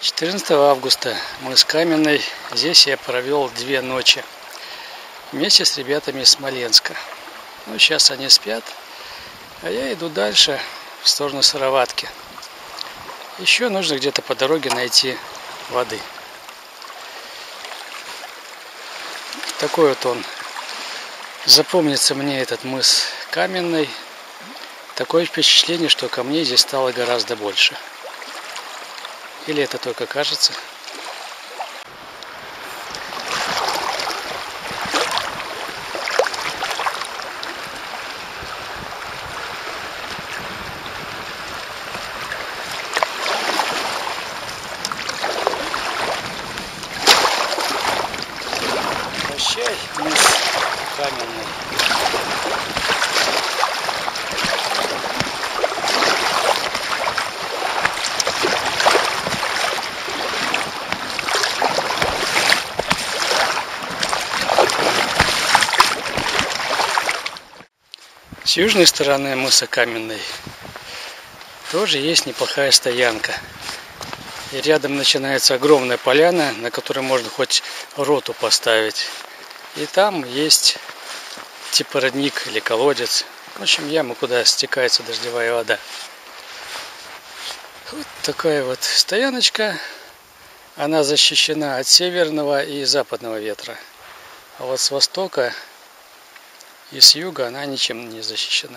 14 августа мыс Каменный. Здесь я провел 2 ночи вместе с ребятами из Смоленска. Ну, сейчас они спят, а я иду дальше в сторону Сыроватки. Еще нужно где-то по дороге найти воды. Такой вот он. Запомнится мне этот мыс Каменный. Такое впечатление, что камней здесь стало гораздо больше. Или это только кажется? Прощай, мыс Каменный. С южной стороны мыса Каменный тоже есть неплохая стоянка. И рядом начинается огромная поляна, на которой можно хоть роту поставить. И там есть типа родник или колодец. В общем, яма, куда стекается дождевая вода. Вот такая вот стояночка. Она защищена от северного и западного ветра. А вот с востока и с юга она ничем не защищена.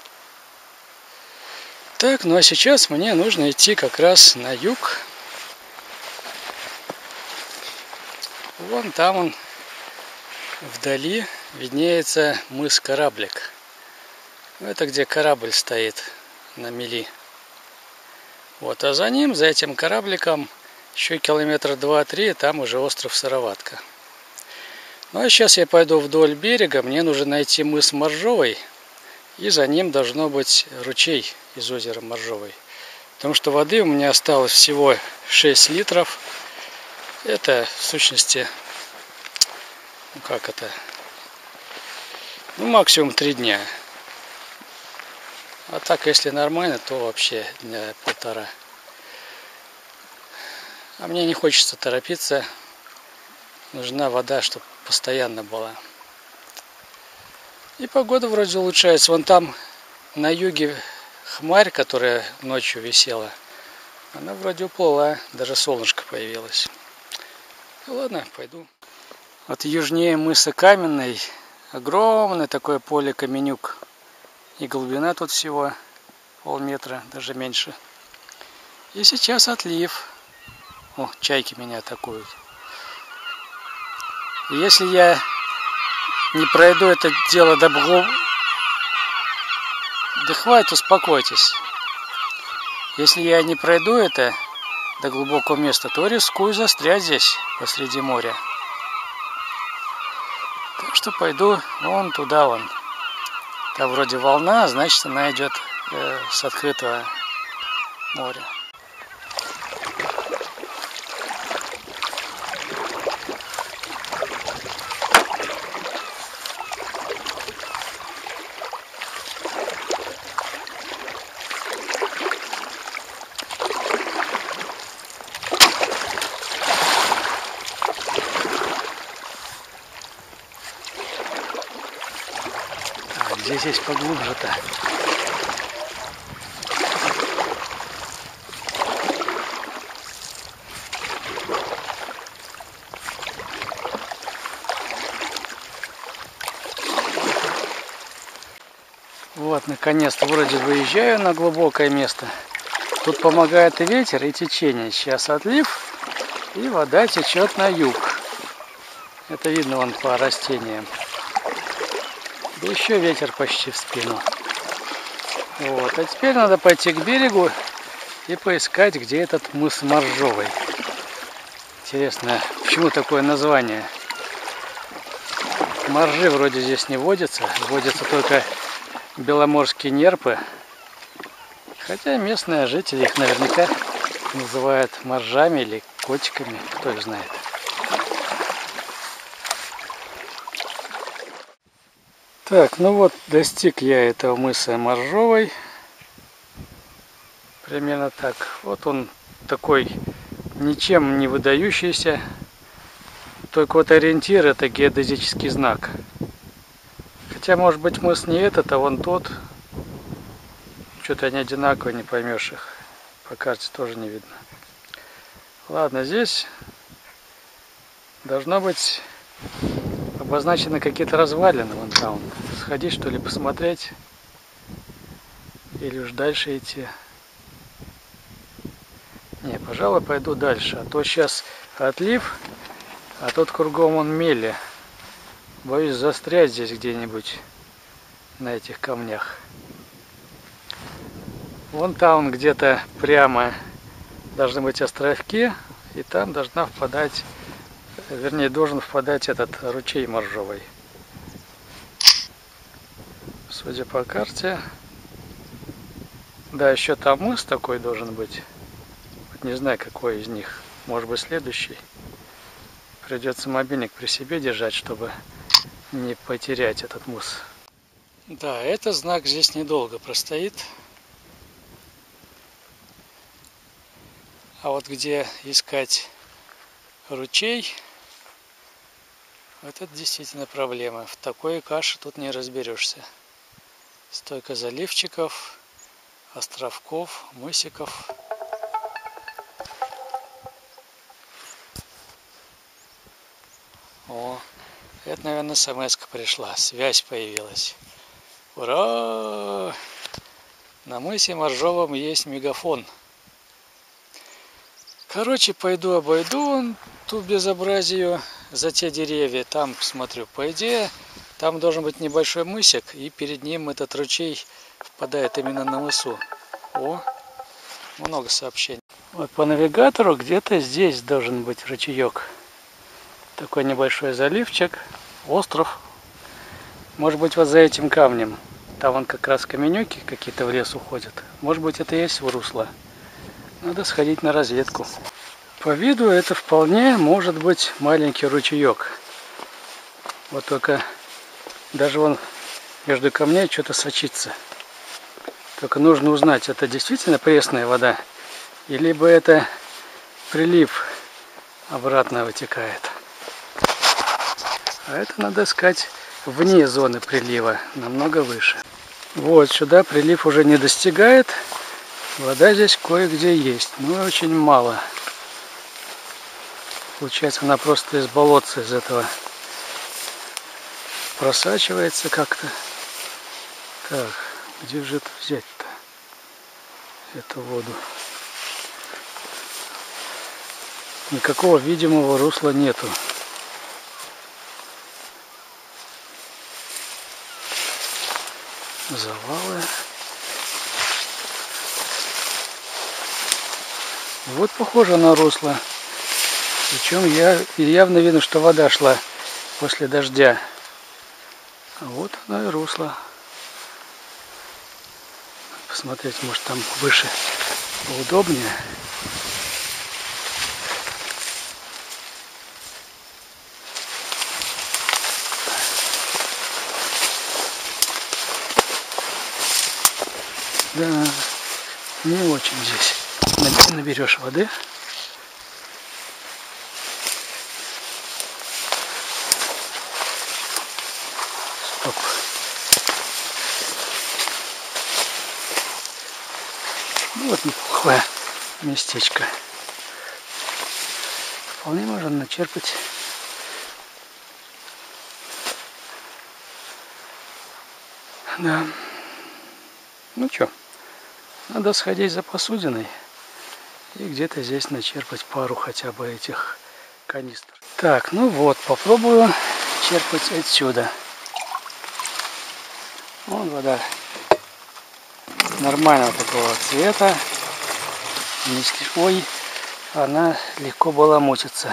Так, ну а сейчас мне нужно идти как раз на юг. Вон там он, вдали, виднеется мыс Кораблик. Это где корабль стоит на мели. Вот, а за ним, за этим корабликом, еще километра 2-3, там уже остров Сыроватка. Ну а сейчас я пойду вдоль берега, мне нужно найти мыс Моржовый, и за ним должно быть ручей из озера Моржовый. Потому что воды у меня осталось всего 6 литров. Это в сущности, ну как это, ну максимум 3 дня. А так, если нормально, то вообще дня 1,5. А мне не хочется торопиться. Нужна вода, чтобы постоянно была. И погода вроде улучшается. Вон там на юге хмарь, которая ночью висела, она вроде уплыла. Даже солнышко появилось. Ну, ладно, пойду. Вот южнее мыса Каменный огромное такое поле Каменюк. И глубина тут всего полметра, даже меньше. И сейчас отлив. О, чайки меня атакуют. Если я не пройду это дело до глубокого... Да хватит, успокойтесь. Если я не пройду это до глубокого места, то рискую застрять здесь, посреди моря. Так что пойду вон туда, вон. Там вроде волна, значит она идет с открытого моря. Где здесь поглубже-то? Вот, наконец-то вроде выезжаю на глубокое место. Тут помогает и ветер, и течение. Сейчас отлив, и вода течет на юг. Это видно вон по растениям. Да еще ветер почти в спину. Вот. А теперь надо пойти к берегу и поискать, где этот мыс Моржовый. Интересно, почему такое название? Моржи вроде здесь не водятся. Водятся только беломорские нерпы. Хотя местные жители их наверняка называют моржами или котиками. Кто их знает. Так, ну вот достиг я этого мыса Моржовой. Примерно так. Вот он такой ничем не выдающийся. Только вот ориентир — это геодезический знак. Хотя, может быть, мыс не этот, а вон тот. Что-то они одинаковые, не поймешь их. По карте тоже не видно. Ладно, здесь должно быть обозначены какие-то развалины. Вон там. Сходить, что ли, посмотреть. Или уж дальше идти. Не, пожалуй, пойду дальше. А то сейчас отлив, а тут кругом он мели. Боюсь застрять здесь где-нибудь на этих камнях. Вон там где-то прямо должны быть островки, и там должна впадать, вернее, должен впадать этот ручей моржовый. Судя по карте. Да, еще там мыс такой должен быть. Вот не знаю, какой из них. Может быть, следующий. Придется мобильник при себе держать, чтобы не потерять этот мыс. Да, этот знак здесь недолго простоит. А вот где искать ручей, это действительно проблема. В такой каше тут не разберешься. Столько заливчиков, островков, мысиков. О, это, наверное, смс-ка пришла, связь появилась. Ура! На мысе Моржовом есть мегафон. Короче, пойду обойду ту безобразию за те деревья. Там посмотрю. По идее, там должен быть небольшой мысик, и перед ним этот ручей впадает именно на мысу. О, много сообщений. Вот по навигатору где-то здесь должен быть ручеек. Такой небольшой заливчик, остров. Может быть, вот за этим камнем. Там вон как раз каменюки какие-то в лес уходят. Может быть, это и есть русло. Надо сходить на разведку. По виду это вполне может быть маленький ручеек. Вот только даже вон между камней что-то сочится. Только нужно узнать, это действительно пресная вода, или бы это прилив обратно вытекает. А это надо искать вне зоны прилива, намного выше. Вот сюда прилив уже не достигает. Вода здесь кое-где есть, но очень мало. Получается, она просто из болотца из этого просачивается как-то. Так, где же это взять-то, эту воду? Никакого видимого русла нету. Завалы. Вот похоже на русло. Причем явно видно, что вода шла после дождя. А вот оно и русло. Посмотреть, может, там выше поудобнее. Да, не очень здесь. Наберешь воды. Стоп. Ну вот неплохое местечко. Вполне можно начерпать. Да. Ну что, надо сходить за посудиной и где-то здесь начерпать пару хотя бы этих канистр. Так, ну вот, попробую черпать отсюда. Вон вода нормального такого цвета. Ой, она легко баламутится.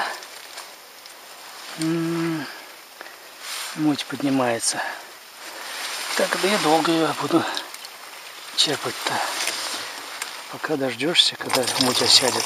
Муть поднимается. Так, да я долго ее буду черпать-то. Пока дождешься, когда муть осядет.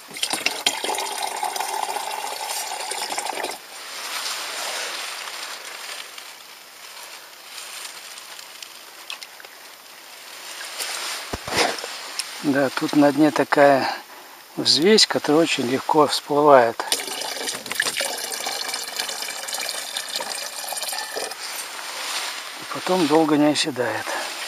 Да, тут на дне такая взвесь, которая очень легко всплывает. И потом долго не оседает.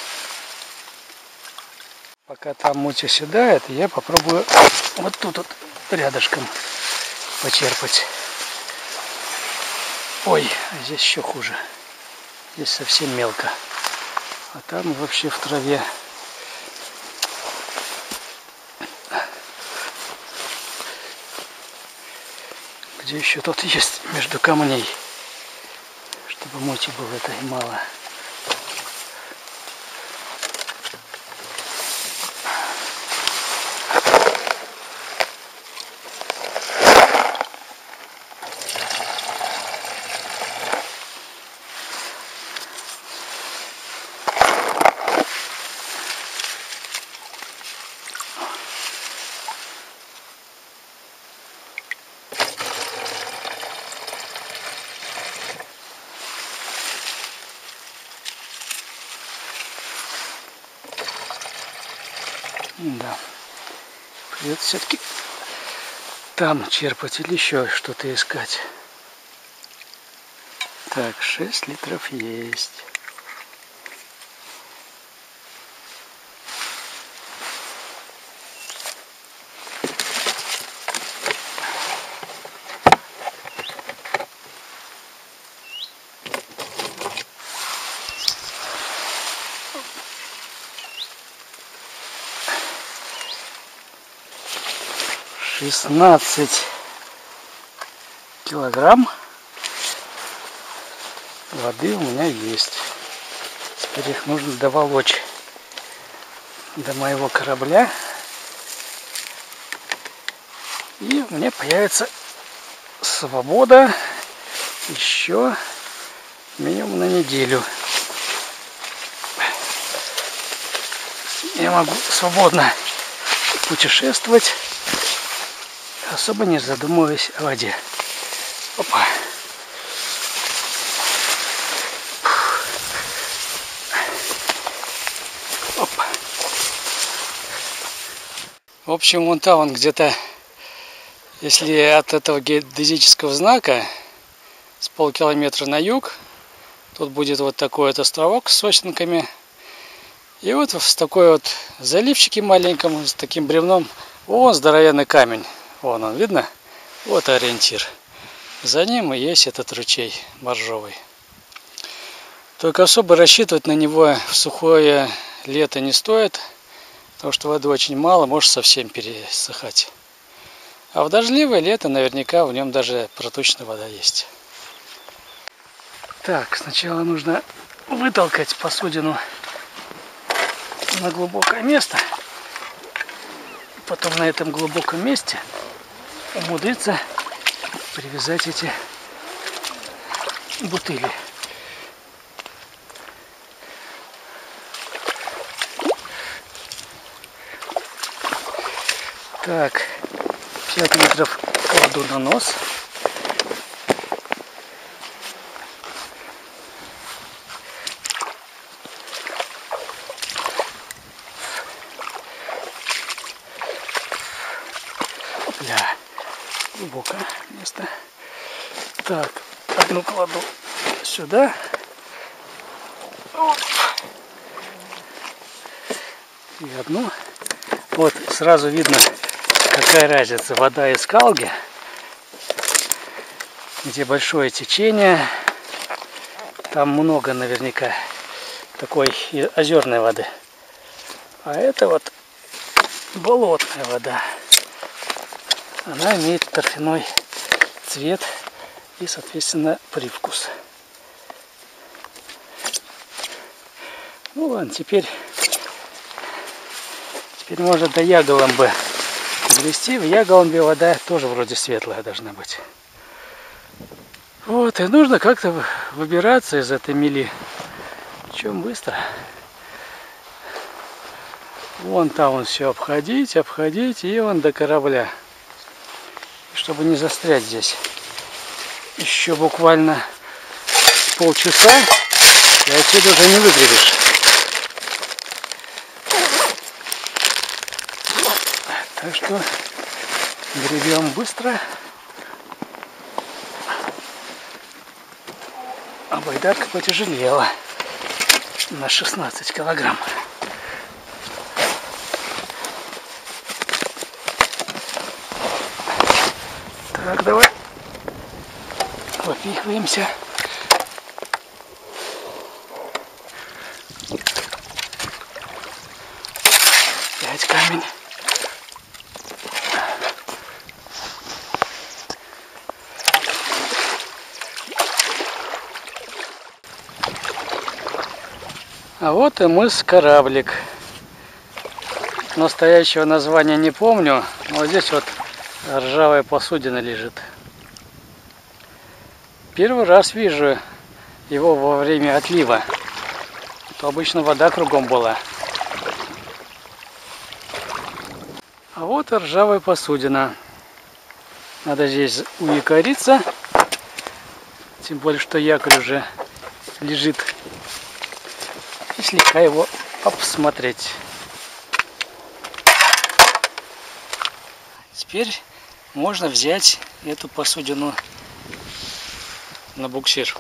Пока там муть оседает, я попробую вот тут вот рядышком почерпать. Ой, а здесь еще хуже. Здесь совсем мелко. А там вообще в траве. Где еще тут есть между камней, чтобы мути было это и мало. Да, придется все-таки там черпать или еще что-то искать. Так, 6 литров есть. $16 килограмм воды у меня есть. Теперь их нужно доволочь до моего корабля. И у меня появится свобода еще минимум на неделю. Я могу свободно путешествовать, особо не задумываясь о воде. Опа. Опа. В общем, вон там он где-то, если от этого геодезического знака с полкилометра на юг, тут будет вот такой вот островок с сосенками. И вот в такой вот заливчике маленьком, с таким бревном, вон здоровенный камень. Вон он, видно? Вот ориентир. За ним и есть этот ручей моржовый. Только особо рассчитывать на него в сухое лето не стоит, потому что воды очень мало, может совсем пересыхать. А в дождливое лето наверняка в нем даже проточная вода есть. Так, сначала нужно вытолкать посудину на глубокое место. Потом на этом глубоком месте умудриться привязать эти бутыли. Так, 5 литров кладу на нос. Опля, глубокое место. Так, одну кладу сюда. И одну. Вот сразу видно, какая разница. Вода из Калги, где большое течение. Там много наверняка такой озерной воды. А это вот болотная вода. Она имеет торфяной цвет и, соответственно, привкус. Ну ладно, теперь можно до Яголомбы довести. В Яголомбе вода тоже вроде светлая должна быть. Вот, и нужно как-то выбираться из этой мели. Причем быстро. Вон там все обходить, и вон до корабля. чтобы не застрять здесь. Еще буквально полчаса, и отсюда уже не выгребешь. Так что гребем быстро. А байдарка потяжелела на 16 килограмм. Так, давай попихиваемся. Опять камень. А вот и мыс Кораблик. Настоящего названия не помню, но здесь вот ржавая посудина лежит. Первый раз вижу его во время отлива. То обычно вода кругом была. А вот и ржавая посудина. Надо здесь уякориться. Тем более, что якорь уже лежит. И слегка его обсмотреть. Теперь можно взять эту посудину на буксир.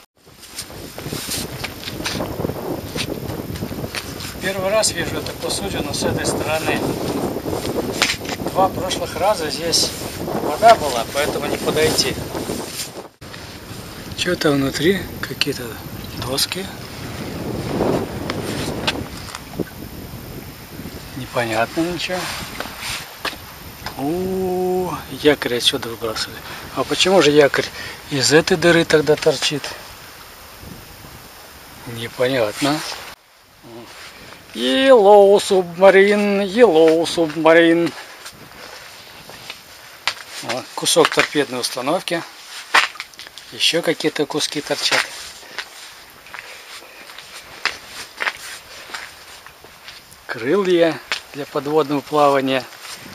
Первый раз вижу эту посудину с этой стороны. Два прошлых раза здесь вода была, поэтому не подойти. Что-то внутри, какие-то доски. Непонятно ничего. Якорь отсюда выбрасывали. А почему же якорь из этой дыры тогда торчит? Непонятно. Yellow Submarine, Yellow Submarine. Вот, кусок торпедной установки. Еще какие-то куски торчат. Крылья для подводного плавания.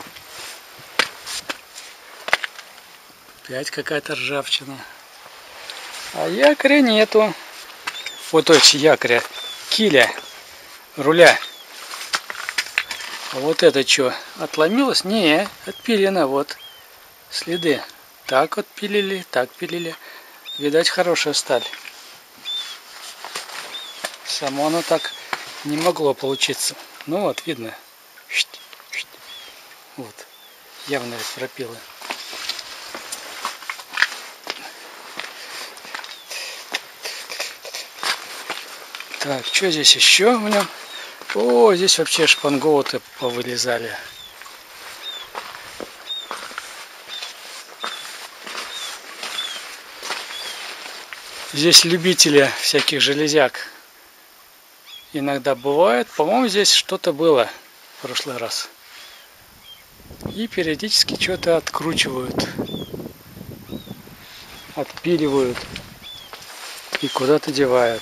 Опять какая-то ржавчина. А якоря нету. Вот точно якоря. Киля. Руля. А вот это что? Отломилось? Не, отпилено. Вот. Следы. Так вот пилили, так пилили. Видать, хорошая сталь. Само оно так не могло получиться. Ну вот, видно. Вот. Явно пропило. Так, что здесь еще в нем? О, здесь вообще шпангоуты повылезали. Здесь любители всяких железяк иногда бывает. По-моему, здесь что-то было в прошлый раз. И периодически что-то откручивают, отпиливают и куда-то девают.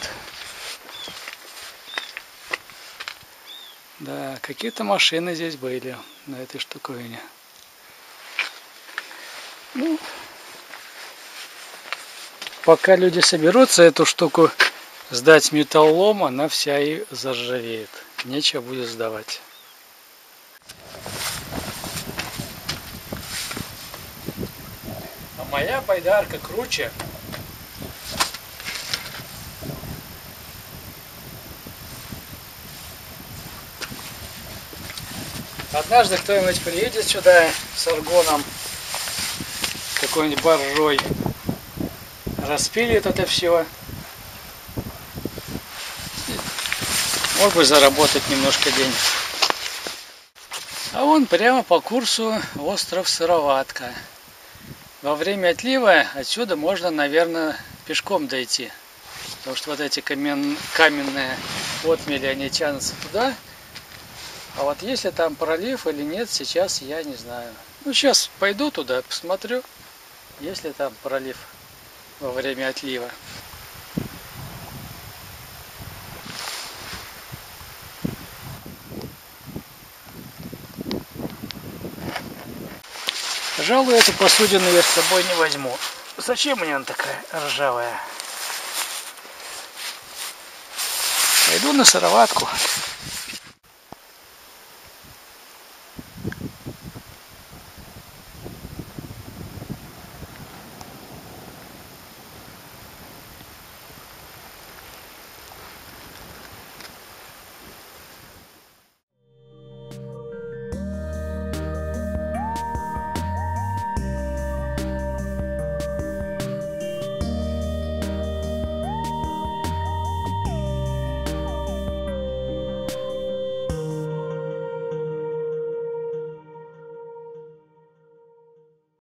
Да, какие-то машины здесь были на этой штуковине. Ну, пока люди соберутся эту штуку сдать металлолом, она вся и заржавеет. Нечего будет сдавать. А моя байдарка круче. Однажды кто-нибудь приедет сюда с аргоном, какой-нибудь баржой, распилит это все. Мог бы заработать немножко денег. А вон прямо по курсу остров Сыроватка. Во время отлива отсюда можно, наверное, пешком дойти. Потому что вот эти каменные отмели, они тянутся туда. А вот если там пролив или нет, сейчас я не знаю. Ну, сейчас пойду туда, посмотрю, есть ли там пролив во время отлива. Пожалуй, эту посудину я с собой не возьму. Зачем мне она такая ржавая? Пойду на сыроватку.